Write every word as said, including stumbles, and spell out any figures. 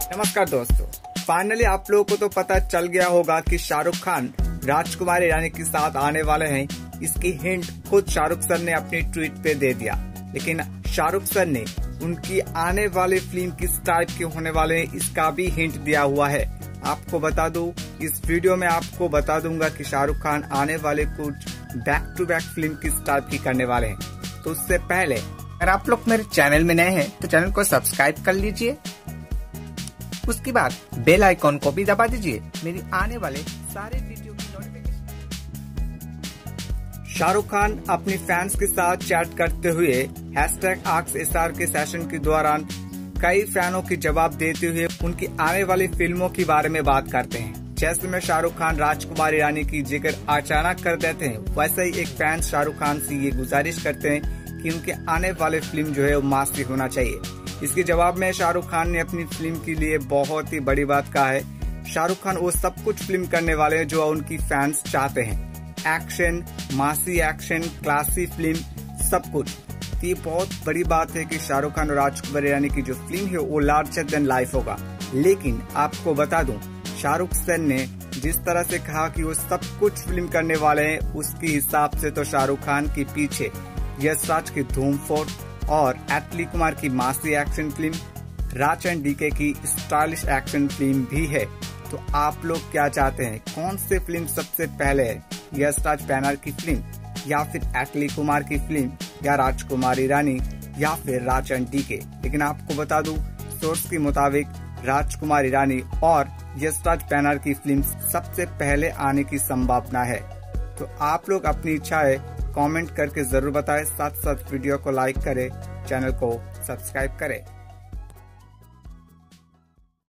नमस्कार दोस्तों, फाइनली आप लोगों को तो पता चल गया होगा कि शाहरुख खान राजकुमार हिरानी के साथ आने वाले हैं। इसकी हिंट खुद शाहरुख सर ने अपनी ट्वीट पे दे दिया, लेकिन शाहरुख सर ने उनकी आने वाली फिल्म किस टाइप के होने वाले हैं इसका भी हिंट दिया हुआ है। आपको बता दूं, इस वीडियो में आपको बता दूंगा कि शाहरुख खान आने वाले कुछ बैक टू बैक फिल्म किस टाइप की करने वाले हैं। तो उससे पहले अगर आप लोग मेरे चैनल में नए हैं तो चैनल को सब्सक्राइब कर लीजिए, उसके बाद बेल आइकॉन को भी दबा दीजिए मेरी आने वाले सारे वीडियो की नोटिफिकेशन। शाहरुख खान अपनी फैंस के साथ चैट करते हुए hashtag ask S R K session के दौरान कई फैनों की जवाब देते हुए उनकी आने वाली फिल्मों के बारे में बात करते हैं। जैसे में शाहरुख खान राजकुमार हिरानी की जिक्र अचानक कर देते हैं, वैसे ही एक फैन शाहरुख खान से ये गुजारिश करते हैं कि उनके आने वाले फिल्म जो है वो मासी होना चाहिए। इसके जवाब में शाहरुख खान ने अपनी फिल्म के लिए बहुत ही बड़ी बात कहा है। शाहरुख खान वो सब कुछ फिल्म करने वाले हैं जो उनकी फैंस चाहते हैं, एक्शन, मासी एक्शन, क्लासी फिल्म, सब कुछ। तो ये बहुत बड़ी बात है कि शाहरुख खान और राजकुमार हिरानी की जो फिल्म है वो लार्जर देन लाइफ होगा। लेकिन आपको बता दूं, शाहरुख सर ने जिस तरह से कहा कि वो सब कुछ फिल्म करने वाले हैं, उसके हिसाब से तो शाहरुख खान के पीछे यश राज की धूम फोर और एटली कुमार की massy action film, Raj and DK की स्टाइलिश एक्शन फिल्म भी है। तो आप लोग क्या चाहते हैं, कौन से फिल्म सबसे पहले है, यश राज बैनर की फिल्म या फिर एटली कुमार की फिल्म या राजकुमार हिरानी या फिर राज एंड डीके? लेकिन आपको बता दूं, सोर्स के मुताबिक राजकुमार हिरानी और यश राज बैनर की फिल्म सबसे पहले आने की संभावना है। तो आप लोग अपनी इच्छा है कमेंट करके जरूर बताएं, साथ साथ वीडियो को लाइक करें, चैनल को सब्सक्राइब करें।